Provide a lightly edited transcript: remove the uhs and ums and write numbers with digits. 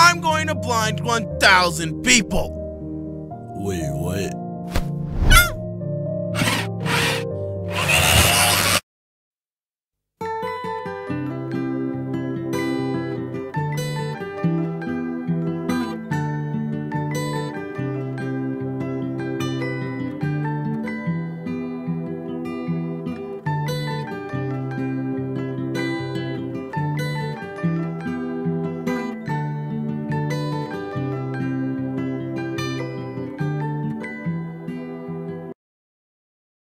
I'm going to blind 1,000 people. Wait, what?